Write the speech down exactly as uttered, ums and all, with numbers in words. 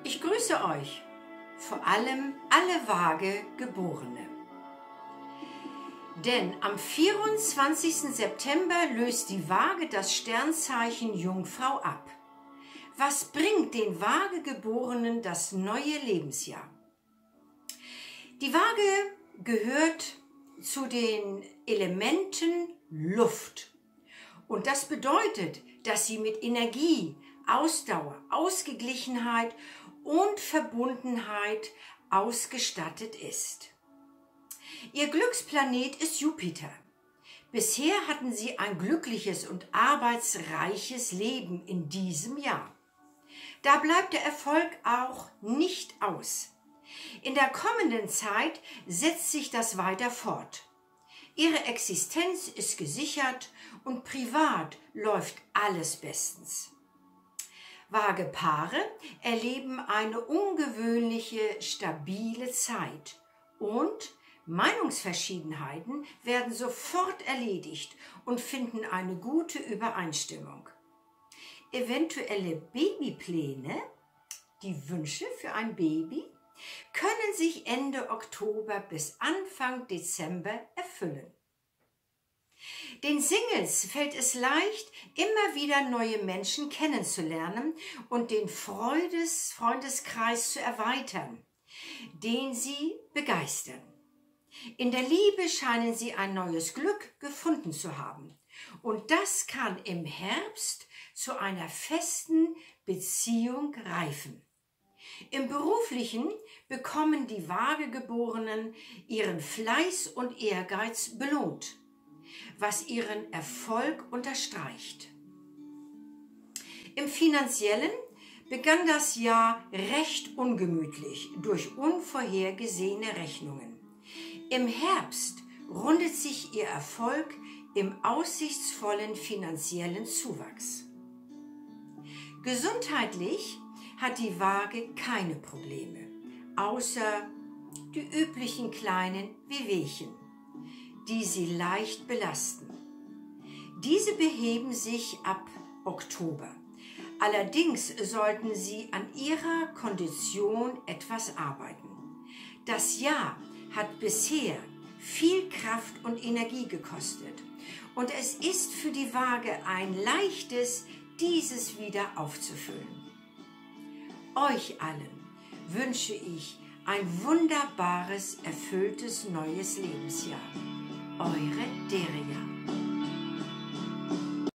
Ich grüße euch, vor allem alle Waage-Geborene. Denn am vierundzwanzigsten September löst die Waage das Sternzeichen Jungfrau ab. Was bringt den Waage-Geborenen das neue Lebensjahr? Die Waage gehört zu den Elementen Luft. Und das bedeutet, dass sie mit Energie, Ausdauer, Ausgeglichenheit und Verbundenheit ausgestattet ist. Ihr Glücksplanet ist Jupiter. Bisher hatten sie ein glückliches und arbeitsreiches Leben in diesem Jahr. Da bleibt der Erfolg auch nicht aus. In der kommenden Zeit setzt sich das weiter fort. Ihre Existenz ist gesichert und privat läuft alles bestens. Waagepaare erleben eine ungewöhnliche, stabile Zeit und Meinungsverschiedenheiten werden sofort erledigt und finden eine gute Übereinstimmung. Eventuelle Babypläne, die Wünsche für ein Baby, können sich Ende Oktober bis Anfang Dezember erfüllen. Den Singles fällt es leicht, immer wieder neue Menschen kennenzulernen und den Freudes Freundeskreis zu erweitern, den sie begeistern. In der Liebe scheinen sie ein neues Glück gefunden zu haben. Und das kann im Herbst zu einer festen Beziehung reifen. Im Beruflichen bekommen die Waagegeborenen ihren Fleiß und Ehrgeiz belohnt, was ihren Erfolg unterstreicht. Im Finanziellen begann das Jahr recht ungemütlich durch unvorhergesehene Rechnungen. Im Herbst rundet sich ihr Erfolg im aussichtsvollen finanziellen Zuwachs. Gesundheitlich hat die Waage keine Probleme, außer die üblichen kleinen Wehwehchen, die sie leicht belasten. Diese beheben sich ab Oktober. Allerdings sollten sie an ihrer Kondition etwas arbeiten. Das Jahr hat bisher viel Kraft und Energie gekostet und es ist für die Waage ein leichtes, dieses wieder aufzufüllen. Euch allen wünsche ich ein wunderbares, erfülltes neues Lebensjahr. Eure Deria.